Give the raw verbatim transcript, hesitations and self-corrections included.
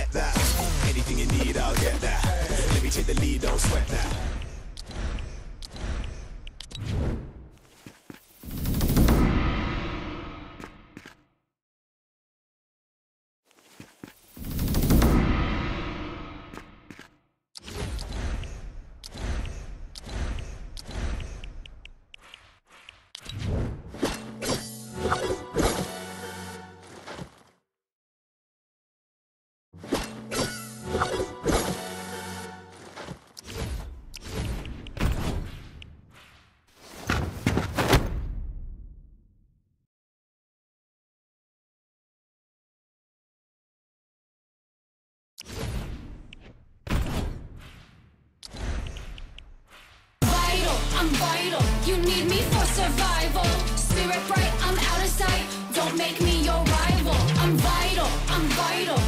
let that. Anything you need, I'll get that. Let me take the lead, don't sweat that. I'm vital, you need me for survival. Spirit bright, I'm out of sight. Don't make me your rival. I'm vital, I'm vital.